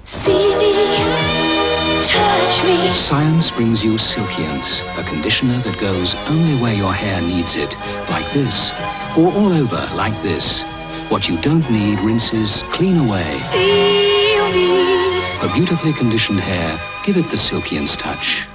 See me, touch me. Science brings you silkience, a conditioner that goes only where your hair needs it, like this, or all over like this. What you don't need rinses clean away. Feel me. For beautifully conditioned hair, give it the silkience touch.